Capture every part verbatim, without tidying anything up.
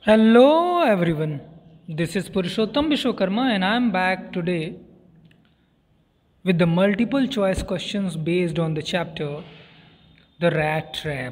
Hello everyone, this is Purushottam Vishwakarma and I am back today with the multiple choice questions based on the chapter The Rat Trap.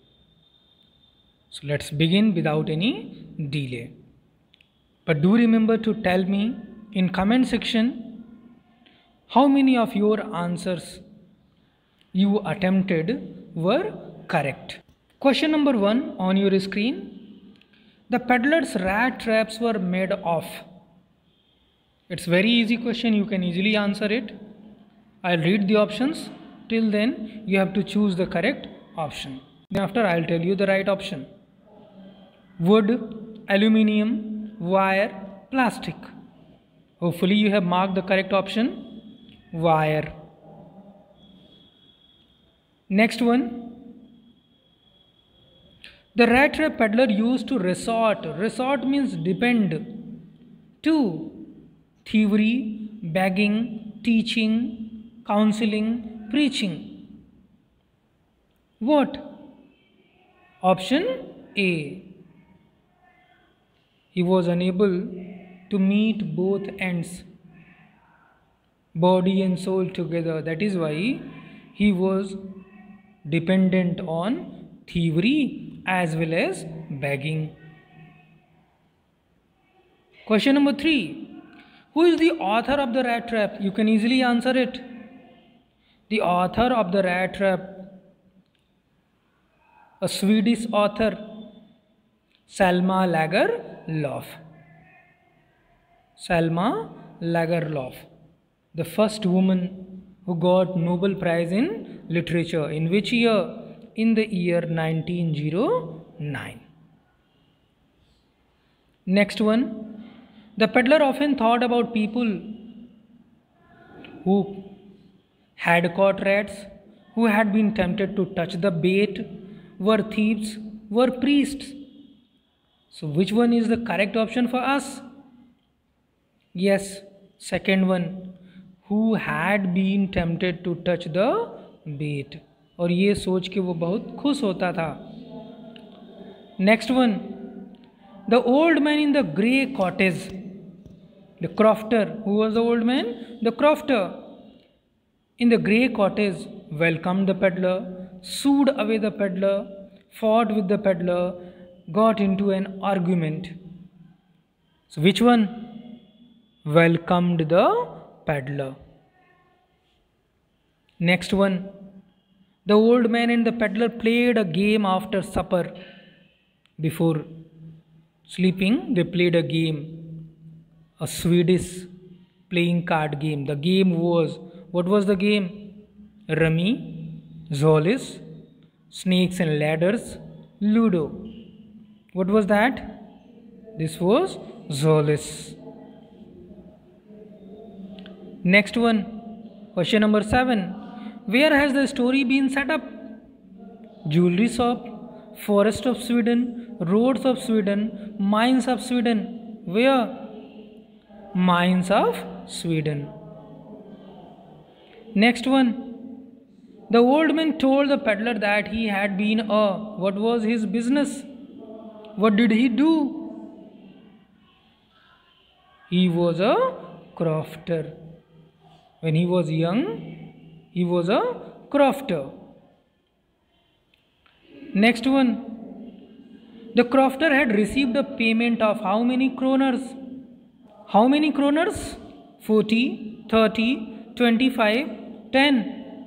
So let's begin without any delay. But do remember to tell me in comment section how many of your answers you attempted were correct. Question number one on your screen. The peddler's rat traps were made of. It's very easy question, you can easily answer it. I'll read the options. Till then you have to choose the correct option. Then after I'll tell you the right option. Wood, aluminium, wire, plastic. Hopefully you have marked the correct option. Wire. Next one. The rat trap peddler used to resort. Resort means depend. To thievery, begging, teaching, counseling, preaching. What? Option A. He was unable to meet both ends, body and soul together. That is why he was dependent on thievery as well as begging. Question number three. Who is the author of the rat trap? You can easily answer it. The author of the rat trap, a Swedish author, Selma Lagerlöf. Selma Lagerlöf, the first woman who got Nobel Prize in Literature. In which year? In the year nineteen oh nine. Next one. The peddler often thought about people who had caught rats, who had been tempted to touch the bait, were thieves, were priests. So which one is the correct option for us? Yes, second one. Who had been tempted to touch the bait. और ये सोच के वो बहुत खुश होता था. Next one. The old man in the grey cottage. The crofter. Who was the old man? The crofter in the grey cottage welcomed the peddler, sued away the peddler, fought with the peddler, got into an argument. So which one? Welcomed the peddler. Next one. The old man and the peddler played a game after supper. Before sleeping, they played a game, a Swedish playing card game. The game was, what was the game? Rummy, Zollis, Snakes and Ladders, Ludo. What was that? This was Zollis. Next one, question number seven. Where has the story been set up? Jewelry shop, forest of Sweden, roads of Sweden, mines of Sweden. Where? Mines of Sweden. Next one. The old man told the peddler that he had been a, what was his business? What did he do? He was a crofter. When he was young, he was a crofter. Next one. The crofter had received a payment of how many kroners? How many kroners? forty, thirty, twenty-five, ten.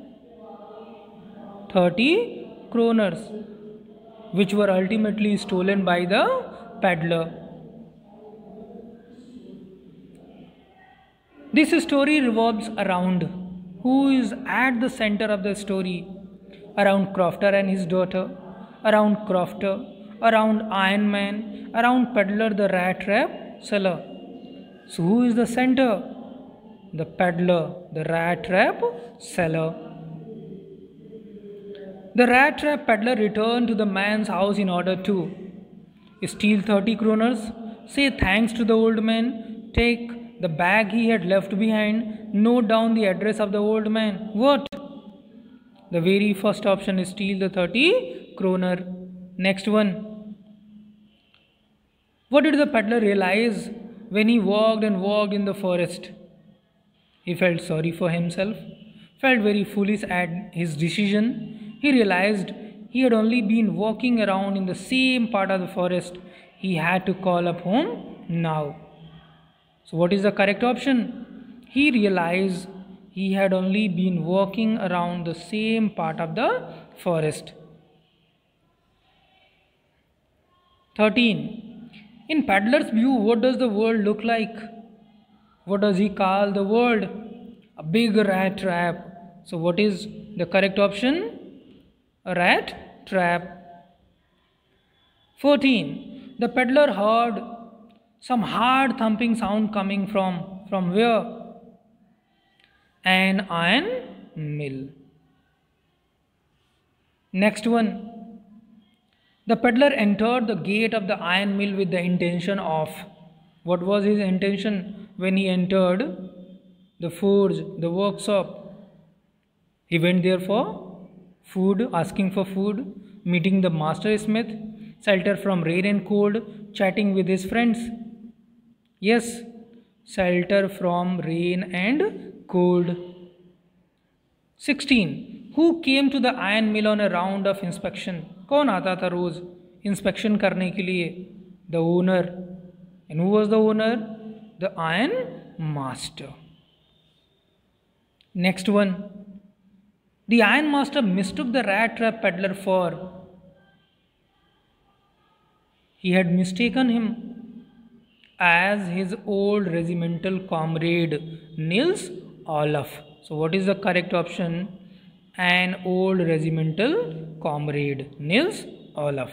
thirty kroners, which were ultimately stolen by the peddler. This story revolves around who is at the center of the story? Around Crofter and his daughter, around Crofter, around Iron Man, around peddler the rat trap seller. So who is the center? The peddler, the rat trap seller. The rat trap peddler returned to the man's house in order to steal thirty kroners, say thanks to the old man, take the bag he had left behind, note down the address of the old man. What? The very first option is steal the thirty kroner. Next one. What did the peddler realize when he walked and walked in the forest? He felt sorry for himself, felt very foolish at his decision. He realized he had only been walking around in the same part of the forest. He had to call up home now. So, what is the correct option? He realized he had only been walking around the same part of the forest. thirteen. In Peddler's view, what does the world look like? What does he call the world? A big rat trap. So, what is the correct option? A rat trap. fourteen. The peddler heard some hard thumping sound coming from, from where? An iron mill. Next one. The peddler entered the gate of the iron mill with the intention of, what was his intention when he entered the forge, the workshop? He went there for food, asking for food, meeting the master smith, shelter from rain and cold, chatting with his friends. Yes, shelter from rain and cold. sixteen. Who came to the iron mill on a round of inspection? कौन आता था रोज inspection करने के लिए? The owner. And who was the owner? The iron master. Next one. The iron master mistook the rat trap peddler for. He had mistaken him as his old regimental comrade Nils Olaf. So what is the correct option? An old regimental comrade Nils Olaf.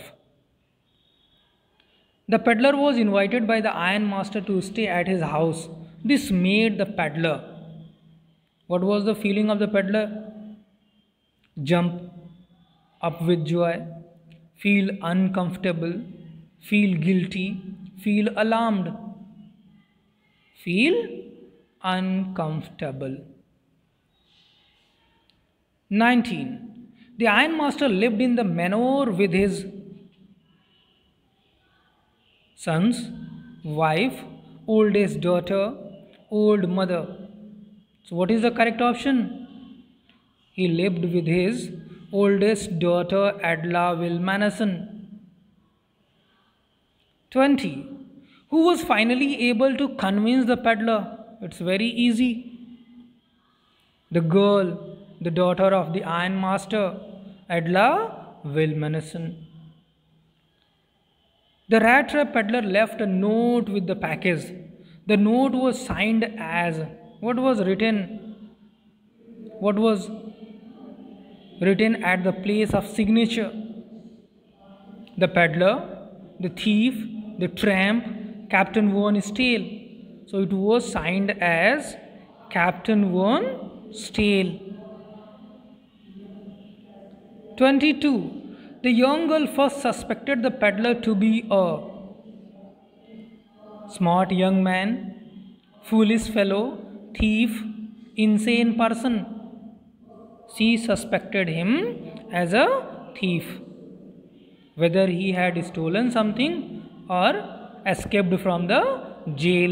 The peddler was invited by the iron master to stay at his house. This made the peddler. What was the feeling of the peddler? Jump up with joy, feel uncomfortable, feel guilty, feel alarmed, feel uncomfortable. nineteen. The ironmaster lived in the manor with his sons, wife, oldest daughter, old mother. So what is the correct option? He lived with his oldest daughter Adla Vilmanasson. twenty. Who was finally able to convince the peddler? It's very easy. The girl, the daughter of the ironmaster, Adla Vilmanasson. The rat trap peddler left a note with the package. The note was signed as, what was written? What was written at the place of signature? The peddler, the thief, the tramp, Captain Von Stale. So it was signed as Captain Von Stale. twenty-two. The young girl first suspected the peddler to be a smart young man, foolish fellow, thief, insane person. She suspected him as a thief, whether he had stolen something or escaped from the jail.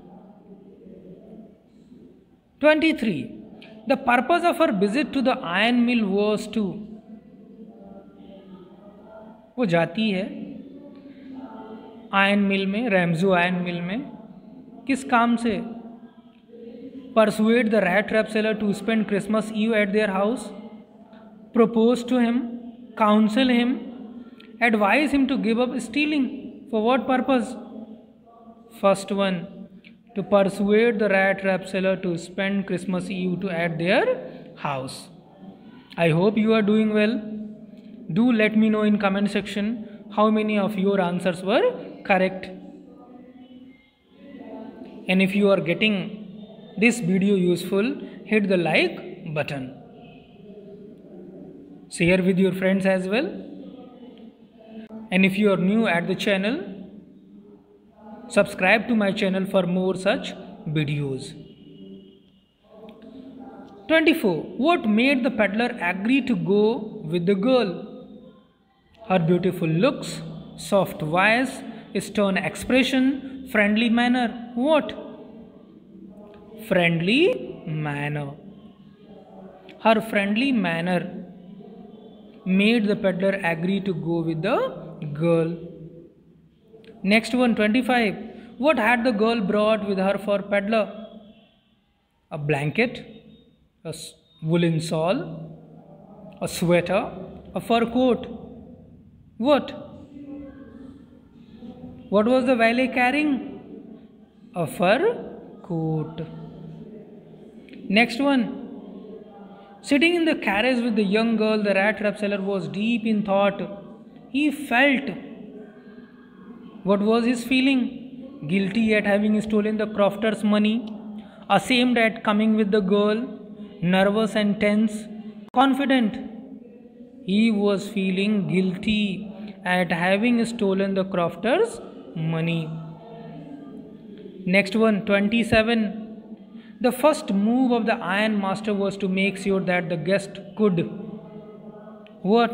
twenty-three. The purpose of her visit to the iron mill was to, वो जाती है iron मिल में, रैमजो iron मिल में, किस काम से? Persuade the rat trap seller to spend Christmas Eve at their house, propose to him, counsel him, advise him to give up stealing. For what purpose? First one, to persuade the rat trap seller to spend Christmas Eve to at their house. I hope you are doing well. Do let me know in comment section how many of your answers were correct. And if you are getting this video useful, hit the like button. Share with your friends as well. And if you are new at the channel, subscribe to my channel for more such videos. twenty-four. What made the peddler agree to go with the girl? Her beautiful looks, soft voice, stern expression, friendly manner. What? Friendly manner. Her friendly manner made the peddler agree to go with the girl. Next one, twenty-five. What had the girl brought with her for peddler? A blanket, a woolen shawl, a sweater, a fur coat. What? What was the valet carrying? A fur coat. Next one. Sitting in the carriage with the young girl, the rat trap seller was deep in thought. He felt. What was his feeling? Guilty at having stolen the crofter's money, ashamed at coming with the girl, nervous and tense, confident. He was feeling guilty at having stolen the crofter's money. Next one, twenty-seven. The first move of the iron master was to make sure that the guest could what?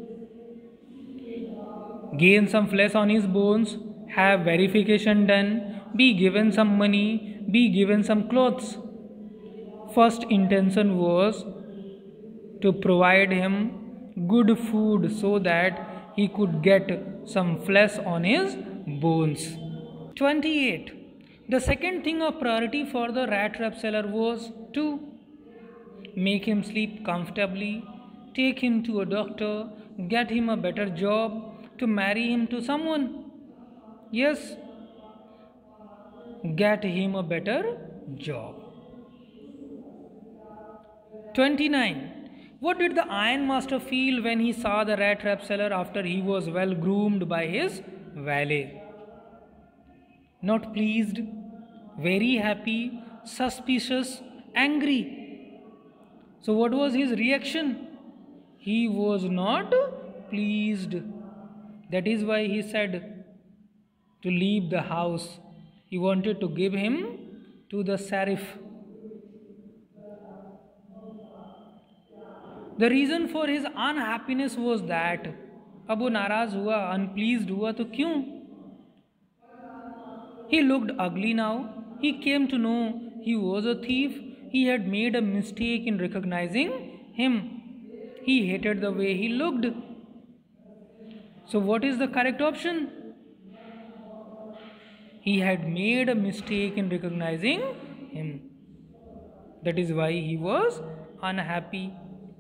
Gain some flesh on his bones, have verification done, be given some money, be given some clothes. First intention was to provide him good food so that he could get some flesh on his bones. twenty-eight. The second thing of priority for the rat trap seller was to make him sleep comfortably, take him to a doctor, get him a better job, to marry him to someone. Yes, get him a better job. twenty-nine. What did the iron master feel when he saw the rat trap seller after he was well groomed by his valet? Not pleased, very happy, suspicious, angry. So what was his reaction? He was not pleased. That is why he said to leave the house. He wanted to give him to the sheriff. The reason for his unhappiness was that अब वो नाराज हुआ, unpleased हुआ तो क्यों? He looked ugly now. He came to know he was a thief. He had made a mistake in recognizing him. He hated the way he looked. So what is the correct option? He had made a mistake in recognizing him. That is why he was unhappy.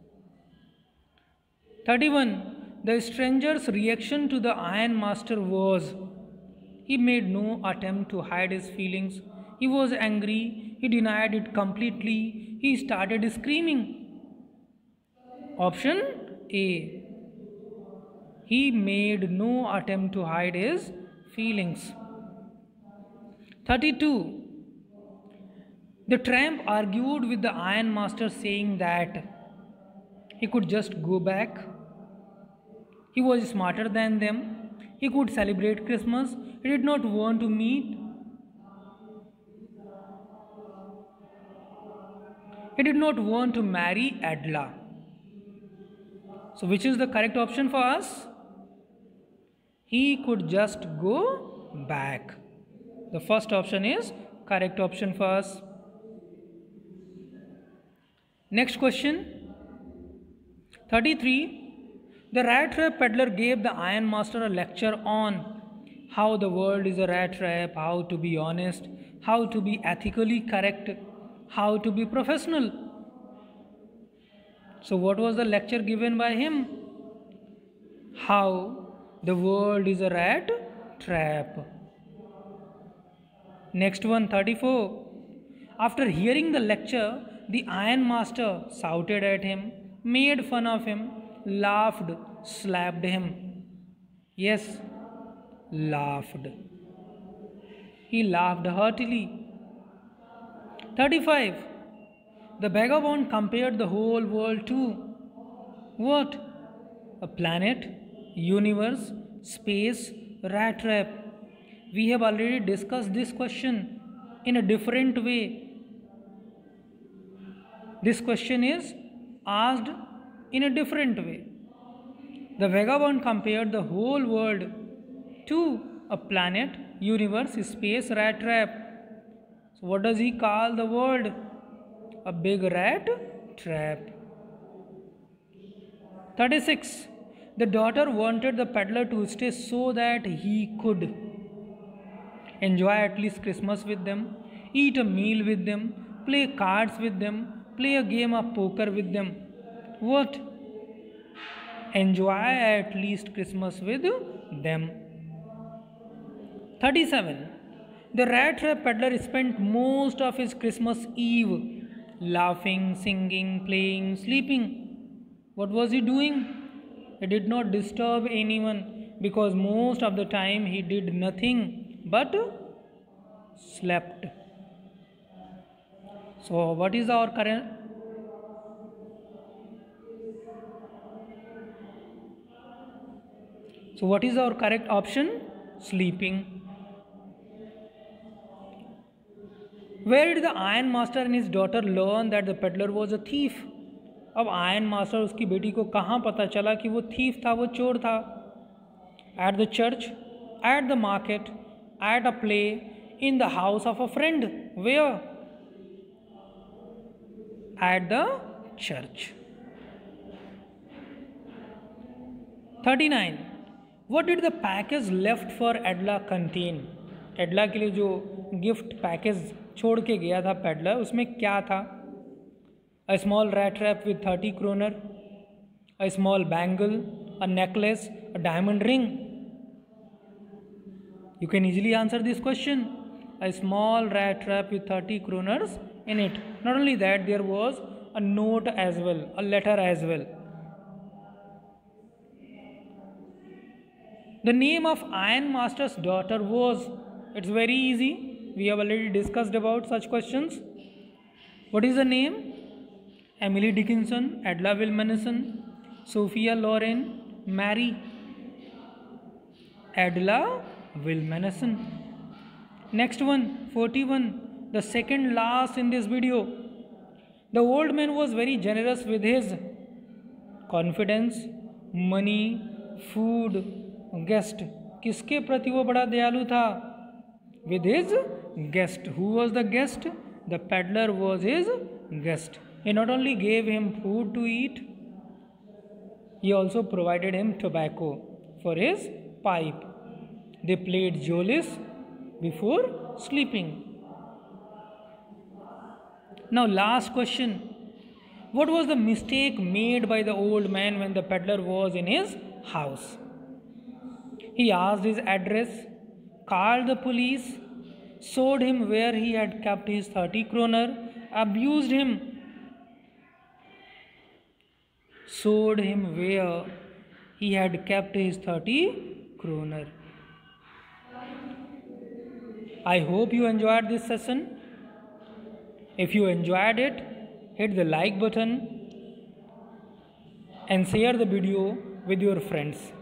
thirty-one. The stranger's reaction to the iron master was, he made no attempt to hide his feelings. He was angry. He denied it completely. He started screaming. Option A. He made no attempt to hide his feelings. thirty-two. The tramp argued with the iron master, saying that he could just go back. He was smarter than them. He could celebrate Christmas. He did not want to meet. He did not want to marry Adla. So which is the correct option for us? He could just go back. The first option is correct option for us. Next question. thirty-three. The rat trap peddler gave the iron master a lecture on how the world is a rat trap, how to be honest, how to be ethically correct, how to be professional. So what was the lecture given by him? How the world is a rat trap. Next one, thirty-four. After hearing the lecture, the iron master shouted at him, made fun of him, laughed, slapped him. Yes, laughed. He laughed heartily. thirty-five. The vagabond compared the whole world to what? A planet, universe, space, rat trap. We have already discussed this question in a different way. This question is asked in a different way. The vagabond compared the whole world to a planet, universe, space, rat trap. So what does he call the world? A big rat trap. thirty-six. The daughter wanted the peddler to stay so that he could enjoy at least Christmas with them, eat a meal with them, play cards with them, play a game of poker with them. What? Enjoy at least Christmas with them. thirty-seven. The rat trap peddler spent most of his Christmas Eve laughing, singing, playing, sleeping. What was he doing? He did not disturb anyone because most of the time he did nothing but slept. So what is our current? So what is our correct option? Sleeping. Where did the iron master and his daughter learn that the peddler was a thief? अब ironmaster उसकी बेटी को कहाँ पता चला कि वो thief था, वो चोर था? At the church, at the market, at a play, in the house of a friend. Where? At the church. thirty-nine. What did the package left for Adla contain? एडला के लिए जो गिफ्ट पैकेज छोड़ के गया था पेडलर, उसमें क्या था? A small rat trap with thirty kroner, a small bangle, a necklace, a diamond ring. You can easily answer this question. A small rat trap with thirty kroners in it. Not only that, there was a note as well, a letter as well. The name of Iron Master's daughter was, it's very easy. We have already discussed about such questions. What is the name? Emily Dickinson, Adla Wilmanison, Sophia Loren, Mary. Adla Wilmanison. Next one, forty-one, the second last in this video. The old man was very generous with his confidence, money, food, guest. किसके प्रति वो बड़ा दयालु था? With his guest. Who was the guest? The peddler was his guest. He not only gave him food to eat, he also provided him tobacco for his pipe. They played Jolis before sleeping. Now last question. What was the mistake made by the old man when the peddler was in his house? He asked his address, called the police, showed him where he had kept his thirty kroner, abused him, showed him where he had kept his thirty kroner. I hope you enjoyed this session. If you enjoyed it, hit the like button and share the video with your friends.